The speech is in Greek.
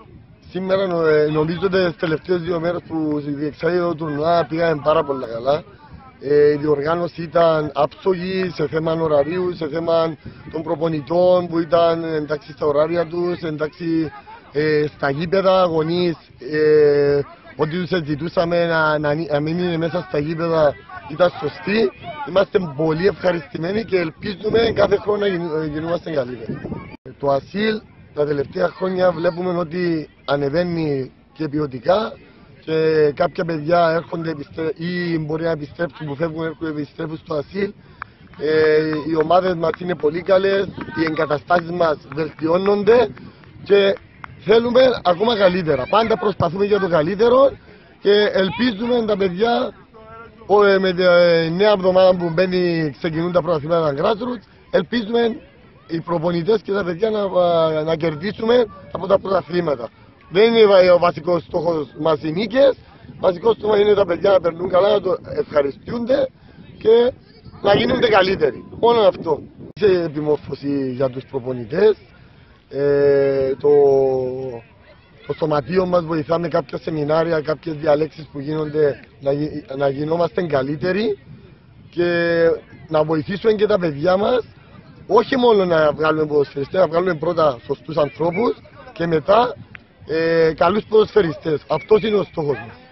Σήμερα νομίζω ότι τις τελευταίες 2 μέρες που διεξάγει το τουρνουά πήγαμε πάρα πολύ καλά. Η διοργάνωση ήταν άψογη σε θέμα ωραρίου, σε θέμα των προπονητών που ήταν εντάξει στα ωράρια τους, εντάξει στα γήπεδα, αγωνίες, ό,τι τους ζητούσαμε να μην είναι μέσα στα γήπεδα ήταν σωστή. Είμαστε πολύ ευχαριστημένοι και ελπίζουμε κάθε χρόνο να γινόμαστε καλύτεροι. Το ΑΣΥΛ τα τελευταία χρόνια βλέπουμε ότι ανεβαίνει και ποιοτικά και κάποια παιδιά έρχονται ή μπορεί να επιστρέψουν που φεύγουν, έρχονται επιστρέφουν στο ΑΣΥΛ. Οι ομάδες μας είναι πολύ καλές, οι εγκαταστάσεις μας βελτιώνονται και θέλουμε ακόμα καλύτερα. Πάντα προσπαθούμε για το καλύτερο και ελπίζουμε τα παιδιά με τη νέα εβδομάδα που ξεκινούν τα πρωταθλήματα grassroots, ελπίζουμε οι προπονητές και τα παιδιά να κερδίσουμε από τα πρωταθλήματα. Δεν είναι ο βασικός στόχος μας οι νίκες, ο βασικός στόχος είναι τα παιδιά να περνούν καλά, να το ευχαριστούνται και να γίνονται καλύτεροι. Μόνο αυτό. Είναι επιμόρφωση για τους προπονητές. Το σωματείο μας βοηθά με κάποια σεμινάρια, κάποιες διαλέξεις που γίνονται να γινόμαστε καλύτεροι και να βοηθήσουμε και τα παιδιά μας όχι μόνο να βγάλουμε ποδοσφαιριστές, να βγάλουμε πρώτα σωστούς ανθρώπους και μετά καλούς ποδοσφαιριστές. Αυτός είναι ο στόχος μας.